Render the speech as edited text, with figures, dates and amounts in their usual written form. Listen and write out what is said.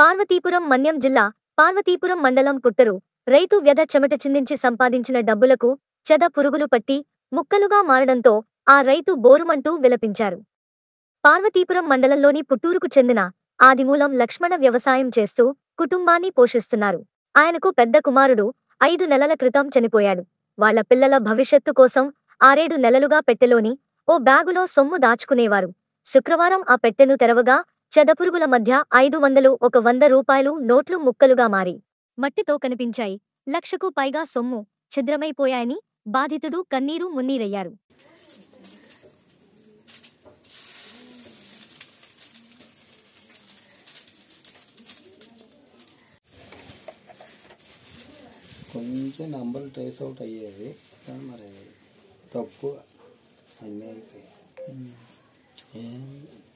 పార్వతీపురం మన్యం జిల్లా పార్వతీపురం మండలం పుట్టరు రైతు వ్యధ చెమట చిందించి సంపాదించిన డబ్బులకు చెద పురుగులు పట్టి ముక్కలుగా మారడంతో ఆ రైతు బోరుమంటూ విలపించారు. పార్వతీపురం మండలంలోని పుట్టూరుకు చెందిన ఆదిమూలం లక్ష్మణ వ్యవసాయం చేస్తూ కుటుంబాన్ని పోషిస్తున్నారు. ఆయనకు పెద్ద కుమారుడు 5 నెలల క్రితం చనిపోయాడు. వాళ్ల పిల్లల భవిష్యత్తు కోసం 6-7 నెలలుగా పెట్టెలోని ఓ బ్యాగులో సొమ్ము దాచుకునేవారు. శుక్రవారం ఆ పెట్టెను తెరవగా చెదపురుగుల మధ్య 500, 100 నోట్లు ముక్కలుగా మారి మట్టితో కనిపించాయి. లక్షకు పైగా సొమ్ము ఛిద్రమైపోయాయని బాధితుడు కన్నీరు మున్నీరయ్యారు. కొంచెం నంబర్లు ట్రేస్ అవుట్ అయ్యేవి కానీ మరి తక్కువ అన్నీ అయిపోయాయి.